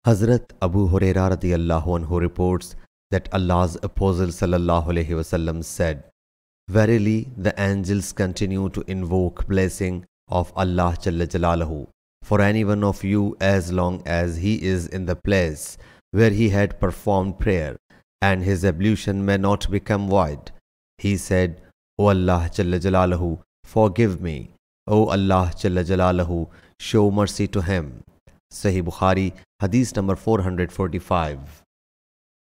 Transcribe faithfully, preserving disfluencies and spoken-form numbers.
Hazrat Abu Huraira radiyallahu anhu reports that Allah's Apostle sallallahu alaihi wasallam said, "Verily, the angels continue to invoke blessing of Allah Jalla Jalaluhu for any one of you as long as he is in the place where he had performed prayer, and his ablution may not become void." He said, "O Allah Jalla Jalaluhu, forgive me. O Allah Jalla Jalaluhu, show mercy to him." Sahih Bukhari, Hadith number four hundred forty-five.